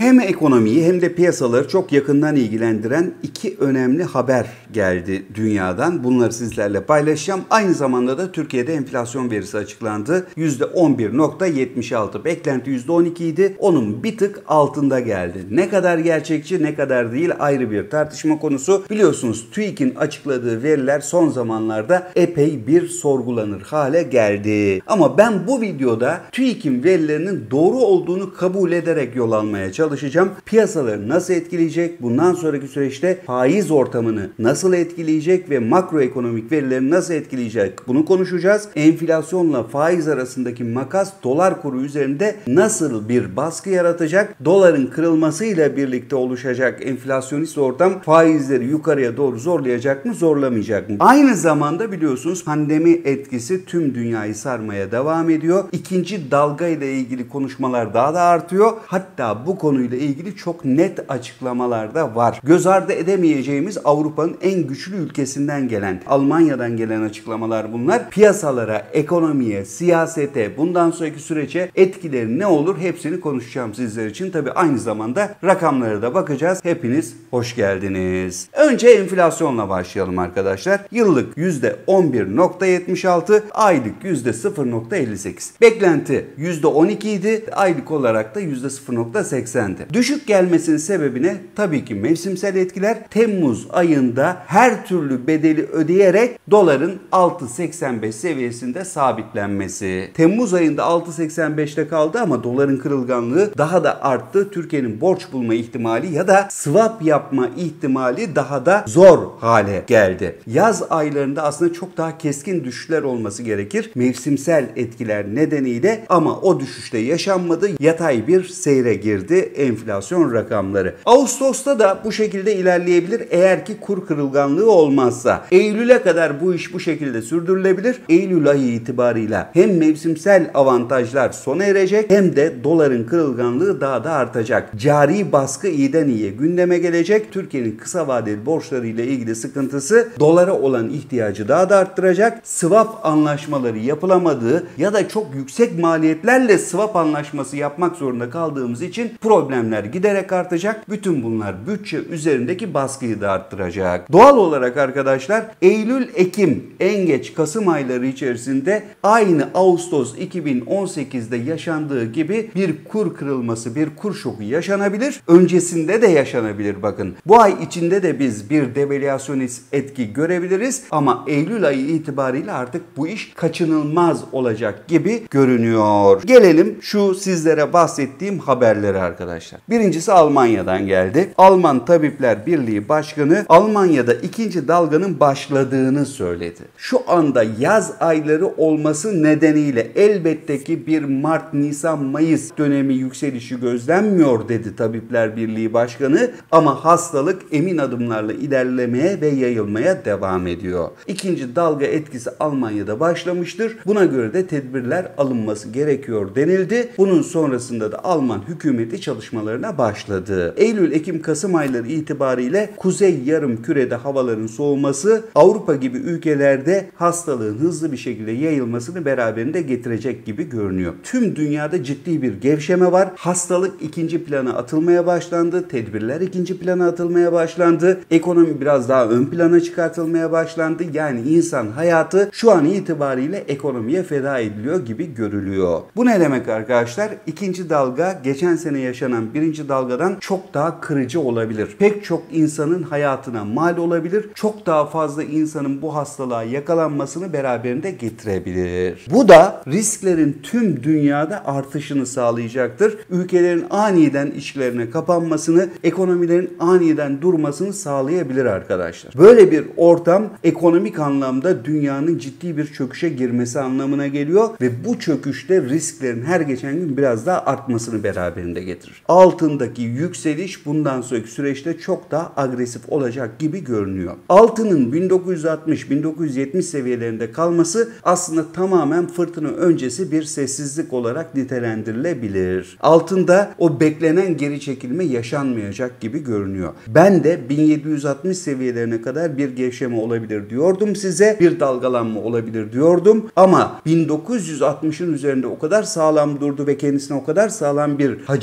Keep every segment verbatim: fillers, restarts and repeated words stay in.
Hem ekonomiyi hem de piyasaları çok yakından ilgilendiren iki önemli haber geldi dünyadan. Bunları sizlerle paylaşacağım. Aynı zamanda da Türkiye'de enflasyon verisi açıklandı. yüzde on bir nokta yetmiş altı. Beklenti yüzde on iki idi. Onun bir tık altında geldi. Ne kadar gerçekçi ne kadar değil ayrı bir tartışma konusu. Biliyorsunuz TÜİK'in açıkladığı veriler son zamanlarda epey bir sorgulanır hale geldi. Ama ben bu videoda TÜİK'in verilerinin doğru olduğunu kabul ederek yol almaya çalışacağım. Piyasaları nasıl etkileyecek? Bundan sonraki süreçte faiz ortamını nasıl etkileyecek ve makroekonomik verileri nasıl etkileyecek? Bunu konuşacağız. Enflasyonla faiz arasındaki makas dolar kuru üzerinde nasıl bir baskı yaratacak? Doların kırılmasıyla birlikte oluşacak enflasyonist ortam faizleri yukarıya doğru zorlayacak mı, zorlamayacak mı? Aynı zamanda biliyorsunuz pandemi etkisi tüm dünyayı sarmaya devam ediyor. İkinci dalga ile ilgili konuşmalar daha da artıyor. Hatta bu konuyla ilgili çok net açıklamalar da var. Göz ardı edemeyeceğimiz Avrupa'nın en güçlü ülkesinden gelen, Almanya'dan gelen açıklamalar bunlar. Piyasalara, ekonomiye, siyasete, bundan sonraki sürece etkileri ne olur hepsini konuşacağım sizler için. Tabii aynı zamanda rakamlara da bakacağız. Hepiniz hoş geldiniz. Önce enflasyonla başlayalım arkadaşlar. Yıllık yüzde on bir nokta yetmiş altı, aylık yüzde sıfır nokta elli sekiz. Beklenti yüzde on iki idi, aylık olarak da yüzde sıfır nokta seksendi. Düşük gelmesinin sebebine tabii ki mevsimsel etkiler. Temmuz ayında her türlü bedeli ödeyerek doların altı seksen beş seviyesinde sabitlenmesi. Temmuz ayında altı seksen beşte kaldı ama doların kırılganlığı daha da arttı. Türkiye'nin borç bulma ihtimali ya da swap yapma ihtimali daha da zor hale geldi. Yaz aylarında aslında çok daha keskin düşüşler olması gerekir. Mevsimsel etkiler nedeniyle ama o düşüşte yaşanmadı. Yatay bir seyre girdi enflasyon rakamları. Ağustos'ta da bu şekilde ilerleyebilir eğer ki kur kırılganlığı olmazsa. Eylül'e kadar bu iş bu şekilde sürdürülebilir. Eylül ayı itibarıyla hem mevsimsel avantajlar sona erecek hem de doların kırılganlığı daha da artacak. Cari baskı iyiden iyiye gündeme gelecek. Türkiye'nin kısa vadeli borçları ile ilgili sıkıntısı dolara olan ihtiyacı daha da arttıracak. Swap anlaşmaları yapılamadığı ya da çok yüksek maliyetlerle swap anlaşması yapmak zorunda kaldığımız için problemler giderek artacak. Bütün bunlar bütçe üzerindeki baskıyı da arttıracak. Doğal olarak arkadaşlar Eylül-Ekim en geç Kasım ayları içerisinde aynı Ağustos iki bin on sekizde yaşandığı gibi bir kur kırılması, bir kur şoku yaşanabilir. Öncesinde de yaşanabilir bakın. Bu ay içinde de biz bir devalüasyonist etki görebiliriz ama Eylül ayı itibariyle artık bu iş kaçınılmaz olacak gibi görünüyor. Gelelim şu sizlere bahsettiğim haberlere arkadaşlar. Birincisi Almanya'dan geldi. Alman Tabipler Birliği Başkanı Almanya'da ikinci dalganın başladığını söyledi. Şu anda yaz ayları olması nedeniyle elbette ki bir Mart, Nisan, Mayıs dönemi yükselişi gözlenmiyor dedi Tabipler Birliği Başkanı ama hastalık emin adımlarla ilerlemeye ve yayılmaya devam ediyor. İkinci dalga etkisi Almanya'da başlamıştır. Buna göre de tedbirler alınması gerekiyor denildi. Bunun sonrasında da Alman hükümeti çalışmalarına başladı. Eylül, Ekim, Kasım ayları itibariyle Kuzey Yarımküre'de havaların soğuması Avrupa gibi ülkelerde hastalığın hızlı bir şekilde yayılmasını beraberinde getirecek gibi görünüyor. Tüm dünyada ciddi bir gevşeme var. Hastalık ikinci plana atılmaya başlandı. Tedbirler ikinci plana atılmaya başlandı. Ekonomi biraz daha ön plana çıkartılmaya başlandı. Yani insan hayatı şu an itibariyle ekonomiye feda ediliyor gibi görülüyor. Bu ne demek arkadaşlar? İkinci dalga geçen sene yaşanan birinci dalgadan çok daha kırıcı olabilir. Pek çok insanın hayatına mal olabilir. Çok daha fazla insanın bu hastalığa yakalanmasını beraberinde getirebilir. Bu da risklerin tüm dünyada artışını sağlayacaktır. Ülkelerin aniden içlerine kapanmasını, ekonomilerin aniden durmasını sağlayabilir arkadaşlar. Böyle bir ortam ekonomik anlamda dünyanın ciddi bir çöküşe girmesi anlamına geliyor ve bu çöküşte risklerin her geçen gün biraz daha artmasını beraberinde getirir. Altındaki yükseliş bundan sonraki süreçte çok daha agresif olacak gibi görünüyor. Altının bin dokuz yüz altmış bin dokuz yüz yetmiş seviyelerinde kalması aslında tamamen fırtına öncesi bir sessizlik olarak nitelendirilebilir. Altında o beklenen geri çekilme yaşanmayacak gibi görünüyor. Ben de bin yedi yüz altmış seviyelerine kadar bir gevşeme olabilir diyordum size. Bir dalgalanma olabilir diyordum ama bin dokuz yüz altmışın üzerinde o kadar sağlam durdu ve kendisine o kadar sağlam bir hacim noktası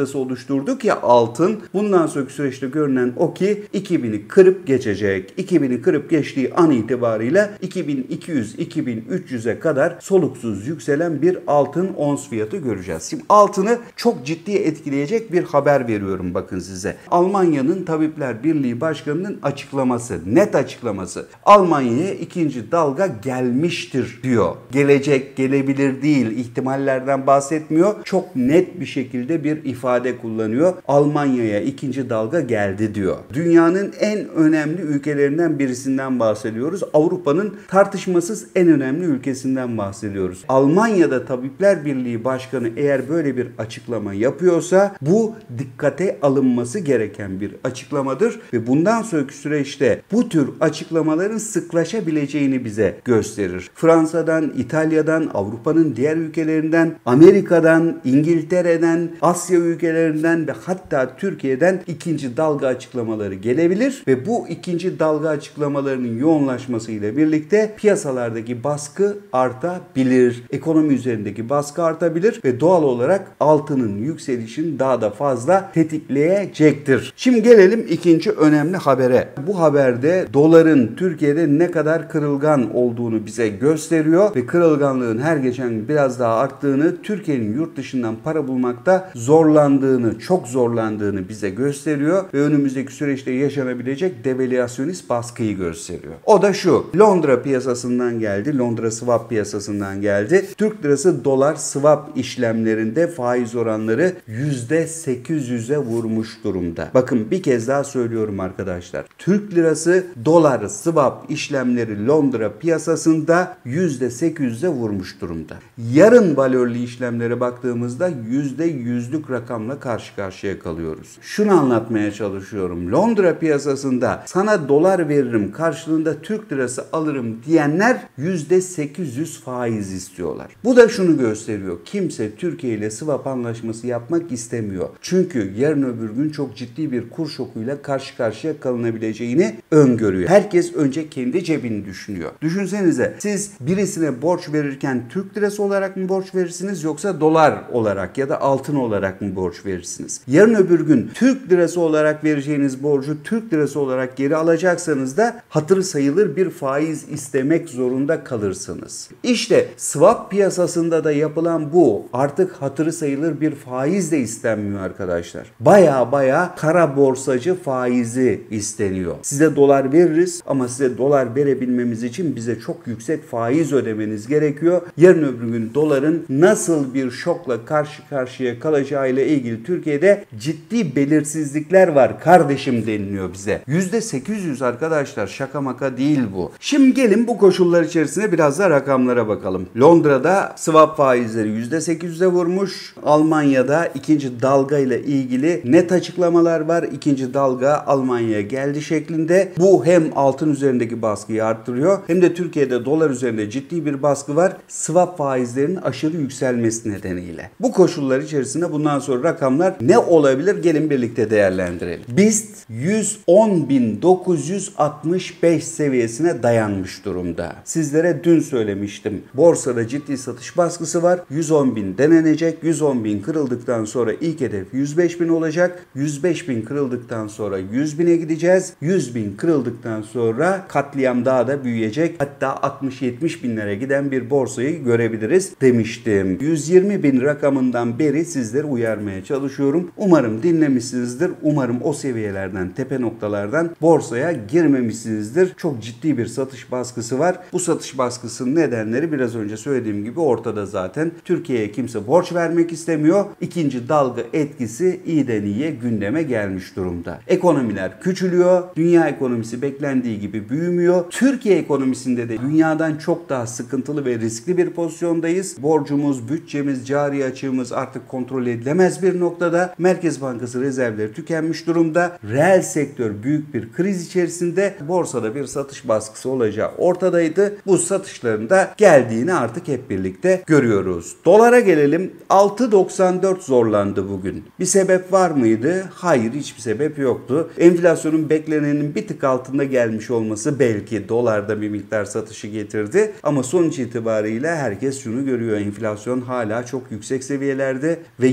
noktası oluşturdu ki altın. Bundan sonraki süreçte görünen o ki iki bini kırıp geçecek. iki bini kırıp geçtiği an itibariyle iki bin iki yüz iki bin üç yüze kadar soluksuz yükselen bir altın ons fiyatı göreceğiz. Şimdi altını çok ciddi etkileyecek bir haber veriyorum bakın size. Almanya'nın Tabipler Birliği Başkanı'nın açıklaması, net açıklaması. Almanya'ya ikinci dalga gelmiştir diyor. Gelecek, gelebilir değil, ihtimallerden bahsetmiyor. Çok net bir şekilde bir ifade kullanıyor. Almanya'ya ikinci dalga geldi diyor. Dünyanın en önemli ülkelerinden birisinden bahsediyoruz. Avrupa'nın tartışmasız en önemli ülkesinden bahsediyoruz. Almanya'da Tabipler Birliği Başkanı eğer böyle bir açıklama yapıyorsa bu dikkate alınması gereken bir açıklamadır ve bundan sonraki süreçte bu tür açıklamaların sıklaşabileceğini bize gösterir. Fransa'dan, İtalya'dan, Avrupa'nın diğer ülkelerinden, Amerika'dan, İngiltere'den, Asya ülkelerinden ve hatta Türkiye'den ikinci dalga açıklamaları gelebilir ve bu ikinci dalga açıklamalarının yoğunlaşmasıyla birlikte piyasalardaki baskı artabilir. Ekonomi üzerindeki baskı artabilir ve doğal olarak altının yükselişini daha da fazla tetikleyecektir. Şimdi gelelim ikinci önemli habere. Bu haberde doların Türkiye'de ne kadar kırılgan olduğunu bize gösteriyor ve kırılganlığın her geçen gün biraz daha arttığını, Türkiye'nin yurt dışından para bulmakta zorlandığını, çok zorlandığını bize gösteriyor ve önümüzdeki süreçte yaşanabilecek devalüasyonist baskıyı gösteriyor. O da şu: Londra piyasasından geldi, Londra swap piyasasından geldi. Türk lirası dolar swap işlemlerinde faiz oranları yüzde sekiz yüze vurmuş durumda. Bakın bir kez daha söylüyorum arkadaşlar. Türk lirası dolar swap işlemleri Londra piyasasında yüzde sekiz yüze vurmuş durumda. Yarın valörlü işlemlere baktığımızda yüzde yüzlük rakamla karşı karşıya kalıyoruz. Şunu anlatmaya çalışıyorum. Londra piyasasında sana dolar veririm karşılığında Türk lirası alırım diyenler yüzde sekiz yüz faiz istiyorlar. Bu da şunu gösteriyor. Kimse Türkiye ile swap anlaşması yapmak istemiyor. Çünkü yarın öbür gün çok ciddi bir kur şokuyla karşı karşıya kalınabileceğini öngörüyor. Herkes önce kendi cebini düşünüyor. Düşünsenize, siz birisine borç verirken Türk lirası olarak mı borç verirsiniz yoksa dolar olarak ya da altın olarak mı borç verirsiniz? Yarın öbür gün Türk lirası olarak vereceğiniz borcu Türk lirası olarak geri alacaksanız da hatırı sayılır bir faiz istemek zorunda kalırsınız. İşte swap piyasasında da yapılan bu. Artık hatırı sayılır bir faiz de istenmiyor arkadaşlar. Baya baya kara borsacı faizi isteniyor. Size dolar veririz ama size dolar verebilmemiz için bize çok yüksek faiz ödemeniz gerekiyor. Yarın öbür gün doların nasıl bir şokla karşı karşıya kalacağıyla ilgili Türkiye'de ciddi belirsizlikler var kardeşim deniliyor bize. yüzde sekiz yüz arkadaşlar, şaka maka değil bu. Şimdi gelin bu koşullar içerisinde biraz da rakamlara bakalım. Londra'da swap faizleri yüzde sekiz yüze vurmuş. Almanya'da ikinci dalga ile ilgili net açıklamalar var. İkinci dalga Almanya'ya geldi şeklinde. Bu hem altın üzerindeki baskıyı arttırıyor hem de Türkiye'de dolar üzerinde ciddi bir baskı var. Swap faizlerinin aşırı yükselmesi nedeniyle. Bu koşullar içerisinde bundan sonra rakamlar ne olabilir? Gelin birlikte değerlendirelim. BIST yüz on bin dokuz yüz altmış beş seviyesine dayanmış durumda. Sizlere dün söylemiştim. Borsada ciddi satış baskısı var. yüz on bin denenecek. yüz on bin kırıldıktan sonra ilk hedef yüz beş bin olacak. yüz beş bin kırıldıktan sonra yüz bine gideceğiz. yüz bin kırıldıktan sonra katliam daha da büyüyecek. Hatta altmış yetmiş binlere giden bir borsayı görebiliriz demiştim. yüz yirmi bin rakamından beri sizleri uyarmaya çalışıyorum. Umarım dinlemişsinizdir. Umarım o seviyelerden, tepe noktalardan borsaya girmemişsinizdir. Çok ciddi bir satış baskısı var. Bu satış baskısının nedenleri biraz önce söylediğim gibi ortada zaten. Türkiye'ye kimse borç vermek istemiyor. İkinci dalga etkisi iyiden iyiye gündeme gelmiş durumda. Ekonomiler küçülüyor. Dünya ekonomisi beklendiği gibi büyümüyor. Türkiye ekonomisinde de dünyadan çok daha sıkıntılı ve riskli bir pozisyondayız. Borcumuz, bütçemiz, cari açığımız artık kontrol edilemez bir noktada. Merkez Bankası rezervleri tükenmiş durumda. Reel sektör büyük bir kriz içerisinde. Borsada bir satış baskısı olacağı ortadaydı. Bu satışların da geldiğini artık hep birlikte görüyoruz. Dolara gelelim. altı doksan dört zorlandı bugün. Bir sebep var mıydı? Hayır, hiçbir sebep yoktu. Enflasyonun beklenenin bir tık altında gelmiş olması belki dolarda bir miktar satışı getirdi. Ama sonuç itibariyle herkes şunu görüyor. Enflasyon hala çok yüksek seviyelerde ve yazın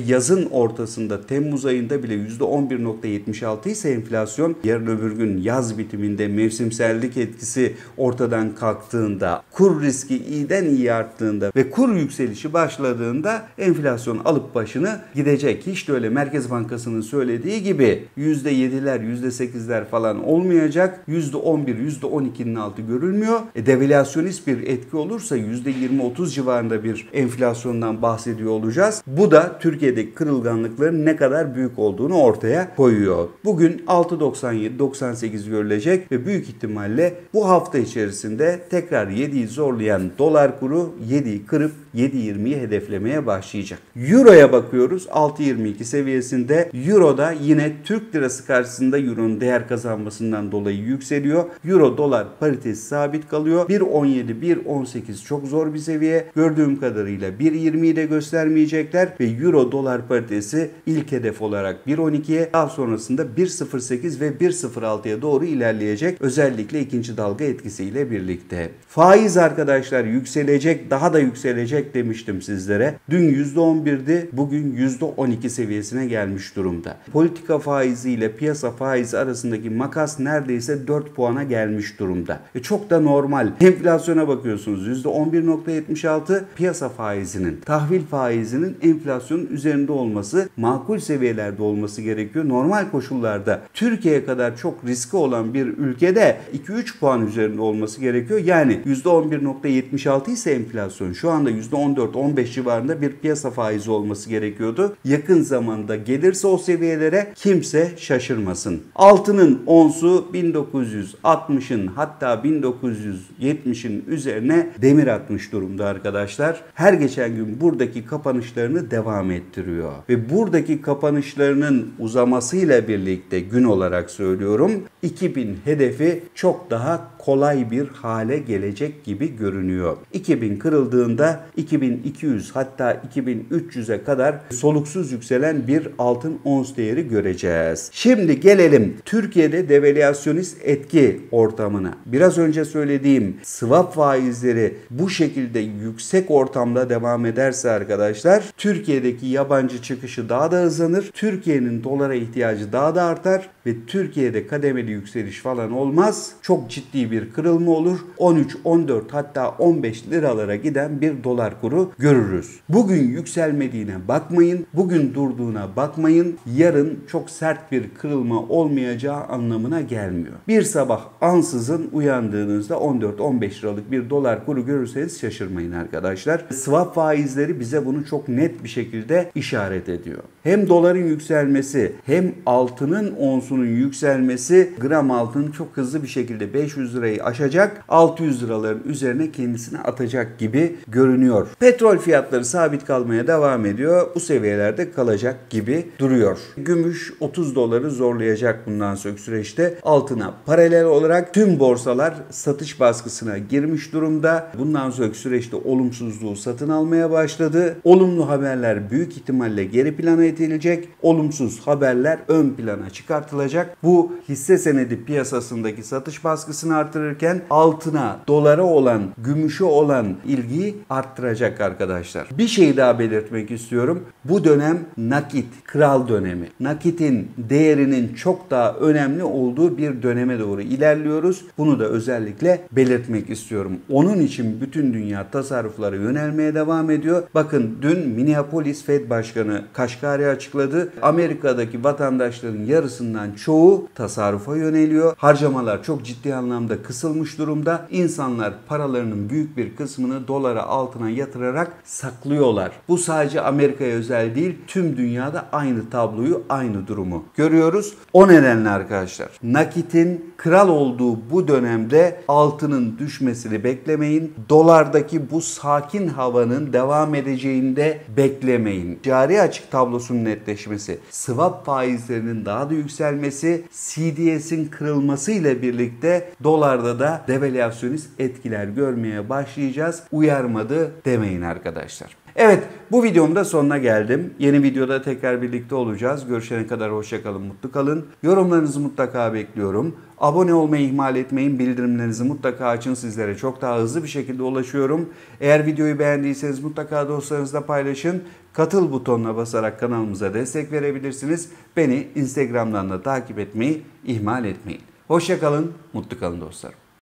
ortasında Temmuz ayında bile yüzde on bir nokta yetmiş altı ise enflasyon, yarın öbür gün yaz bitiminde mevsimsellik etkisi ortadan kalktığında, kur riski iyiden iyi arttığında ve kur yükselişi başladığında enflasyon alıp başını gidecek. Hiç de öyle Merkez Bankası'nın söylediği gibi yüzde yediler, yüzde sekizler falan olmayacak. yüzde on bir, yüzde on ikinin altı görülmüyor. E, devalüasyonist bir etki olursa yüzde yirmi otuz civarında bir enflasyondan bahsediyor olacağız. Bu da Türkiye'deki kırılganlıkların ne kadar büyük olduğunu ortaya koyuyor. Bugün altı doksan yedi doksan sekiz görülecek ve büyük ihtimalle bu hafta içerisinde tekrar yediyi zorlayan dolar kuru yediyi kırıp yedi yirmiyi hedeflemeye başlayacak. Euro'ya bakıyoruz. altı yirmi iki seviyesinde. Euro'da yine Türk lirası karşısında Euro'nun değer kazanmasından dolayı yükseliyor. Euro dolar paritesi sabit kalıyor. bir on yedi bir on sekiz çok zor bir seviye. Gördüğüm kadarıyla bir yirmiyi de göstermeyecekler ve Euro dolar paritesi ilk hedef olarak bir on ikiye, daha sonrasında bir sıfır sekiz ve bir sıfır altıya doğru ilerleyecek. Özellikle ikinci dalga etkisiyle birlikte. Faiz arkadaşlar yükselecek, daha da yükselecek demiştim sizlere. Dün yüzde on birdi, bugün yüzde on iki seviyesine gelmiş durumda. Politika faizi ile piyasa faizi arasındaki makas neredeyse dört puana gelmiş durumda. E çok da normal. Enflasyona bakıyorsunuz yüzde on bir nokta yetmiş altı, piyasa faizinin, tahvil faizinin enflasyonun üzerinde olması, makul seviyelerde olması gerekiyor. Normal koşullarda Türkiye kadar çok riski olan bir ülkede iki üç puan üzerinde olması gerekiyor. Yani yüzde on bir nokta yetmiş altı ise enflasyon, şu anda yüzde on dört on beş civarında bir piyasa faizi olması gerekiyordu. Yakın zamanda gelirse o seviyelere kimse şaşırmasın. Altının onsu bin dokuz yüz altmışın hatta bin dokuz yüz yetmişin üzerine demir atmış durumda arkadaşlar. Her geçen gün buradaki kapanışlarını devam ettiriyor. Ve buradaki kapanışlarının uzamasıyla birlikte, gün olarak söylüyorum, iki bin hedefi çok daha kolay bir hale gelecek gibi görünüyor. iki bin kırıldığında iki bin iki yüz hatta iki bin üç yüze kadar soluksuz yükselen bir altın ons değeri göreceğiz. Şimdi gelelim Türkiye'de devalüasyonist etki ortamına. Biraz önce söylediğim swap faizleri bu şekilde yüksek ortamda devam ederse arkadaşlar, Türkiye'deki yabancı çıkışı daha da hızlanır. Türkiye'nin dolara ihtiyacı daha da artar ve Türkiye'de kademeli yükseliş falan olmaz. Çok ciddi bir kırılma olur. on üç on dört hatta on beş liralara giden bir dolar kuru görürüz. Bugün yükselmediğine bakmayın. Bugün durduğuna bakmayın. Yarın çok sert bir kırılma olmayacağı anlamına gelmiyor. Bir sabah ansızın uyandığınızda on dört on beş liralık bir dolar kuru görürseniz şaşırmayın arkadaşlar. Swap faizleri bize bunu çok net bir şekilde işaret ediyor. Hem doların yükselmesi hem altının onsunun yükselmesi, gram altın çok hızlı bir şekilde beş yüz lirayı aşacak, altı yüz liraların üzerine kendisini atacak gibi görünüyor. Petrol fiyatları sabit kalmaya devam ediyor. Bu seviyelerde kalacak gibi duruyor. Gümüş otuz doları zorlayacak bundan sonraki süreçte. Altına paralel olarak tüm borsalar satış baskısına girmiş durumda. Bundan sonraki süreçte olumsuzluğu satın almaya başladı. Olumlu haberler büyük ihtimalle geri plana itilecek. Olumsuz haberler ön plana çıkartılacak. Bu hisse senedi piyasasındaki satış baskısını artırırken altına, dolara olan, gümüşe olan ilgiyi arttıracak arkadaşlar. Bir şey daha belirtmek istiyorum. Bu dönem nakit, kral dönemi. Nakitin değerinin çok daha önemli olduğu bir döneme doğru ilerliyoruz. Bunu da özellikle belirtmek istiyorum. Onun için bütün dünya tasarruflara yönelmeye devam ediyor. Bakın dün Minneapolis Fed Başkanı Kaşgari açıkladı. Amerika'daki vatandaşların yarısından çoğu tasarrufa yöneliyor. Harcamalar çok ciddi anlamda kısılmış durumda. İnsanlar paralarının büyük bir kısmını dolara, altına yatırarak saklıyorlar. Bu sadece Amerika'ya özel değil, tüm dünyada aynı tabloyu, aynı durumu görüyoruz. O nedenle arkadaşlar, nakitin kral olduğu bu dönemde altının düşmesini beklemeyin. Dolardaki bu sakin havanın devam edeceğini de beklemeyin. Cari açık tablosunun netleşmesi, swap faizlerinin daha da yükselmesi, C D S'in kırılması ile birlikte dolarda da devalüasyonist etkiler görmeye başlayacağız. Uyarmadı demeyin arkadaşlar. Evet, bu videomun da sonuna geldim. Yeni videoda tekrar birlikte olacağız. Görüşene kadar hoşça kalın, mutlu kalın. Yorumlarınızı mutlaka bekliyorum. Abone olmayı ihmal etmeyin. Bildirimlerinizi mutlaka açın. Sizlere çok daha hızlı bir şekilde ulaşıyorum. Eğer videoyu beğendiyseniz mutlaka dostlarınızla paylaşın. Katıl butonuna basarak kanalımıza destek verebilirsiniz. Beni Instagram'dan da takip etmeyi ihmal etmeyin. Hoşça kalın, mutlu kalın dostlarım.